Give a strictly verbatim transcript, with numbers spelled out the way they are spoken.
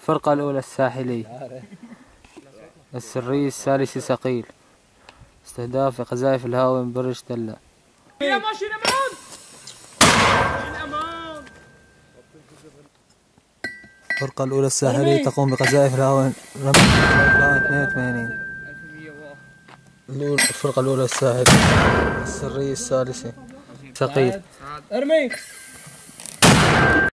الفرقة الأولى الساحلي السري الثالثي ثقيل. استهداف قذائف الهاوية من برج تلة. يا ماشي الأمان! الأمان! الفرقة الأولى الساحلية تقوم بقذائف الهاوية رمي اثنين وثمانين. الفرقة الأولى الساحلية السري الثالثي ثقيل. ارمي.